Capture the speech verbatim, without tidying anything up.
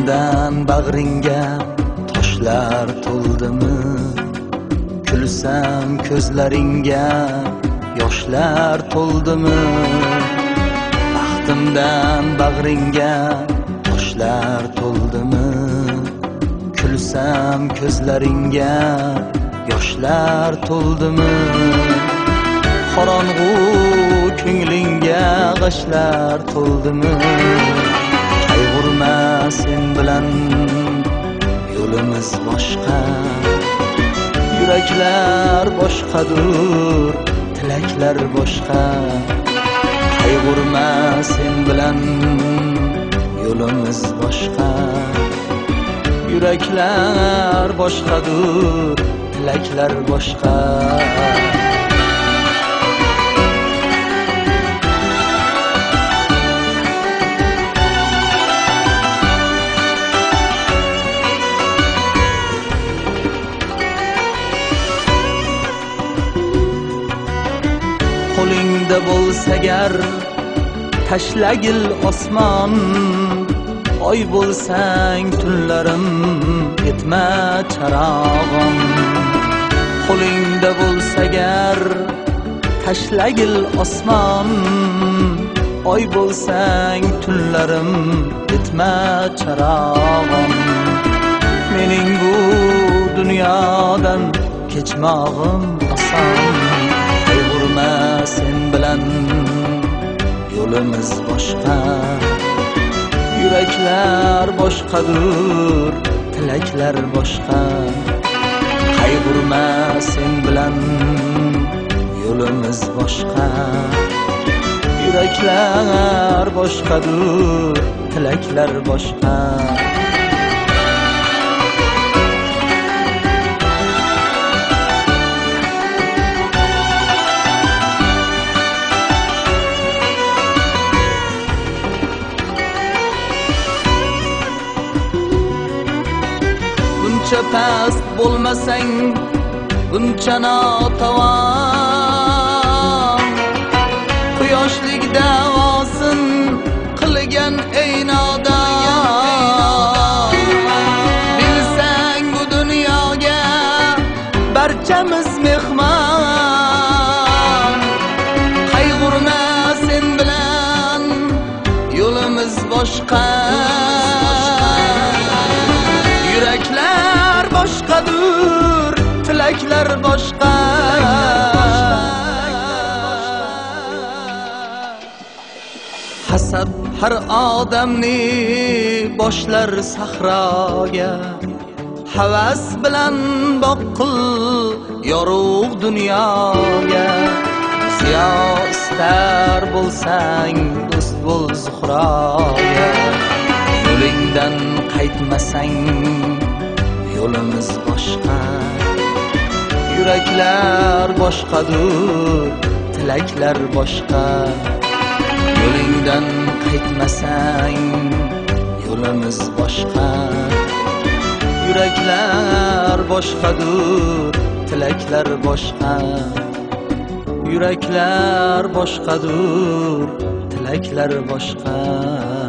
Baxtimdan bag'ringga toshlar to'ldimi? Kulsam ko'zlaringga yoshlar to'ldimi? Baxtimdan bag'ringga toshlar to'ldimi? Kulsam ko'zlaringga yoshlar to'ldimi? Qorong'u ko'nglingga g'ashlar to'ldimi? Qayg'urma, sen bilan yo'limiz boshqa. Yuraklar boshqadur, tilaklar boshqa. Qayg'urma, sen bilan yo'limiz boshqa. Yuraklar boshqadur, tilaklar boshqa. Qo'lingda bo'lsa agar tashlagil osmon, oy bo'lsang tunlarim yetma charog'im. Qo'lingda bo'lsa agar tashlagil osmon, oy bo'lsang tunlarim yetma charog'im. Mening bu dunyodan kechmog'im oson. Qayg'urma, sen bilan yo'limiz boshqa. Yuraklar boshqadur, tilaklar boshqa. Qayg'urma, sen bilan yo'limiz boshqa. Yuraklar boshqadur, tilaklar boshqa. Buncha past bo'lmasang, buncha notavon. Quyoshlik davosin qilgan ey nodon. Bilsang bu dunyoga barchamiz mehmon. Qayg'urma, sen bilan yo'limiz boshqa. Yuraklar boshqadur, tilaklar boshqa. Hasad har odamni boshlar sahroga. Havas bilan boqqil yorug' dunyoga. Ziyo istar bo'lsang, do'st bo'l Zuhroga. Yo'lingdan qaytmasang, yo'limiz boshqa. Yuraklar boshqadur, tilaklar boshqa. Yo'lingdan qaytmasang, yo'limiz boshqa. Yuraklar boshqadur, tilaklar boshqa. Yuraklar boshqadur, tilaklar boshqa.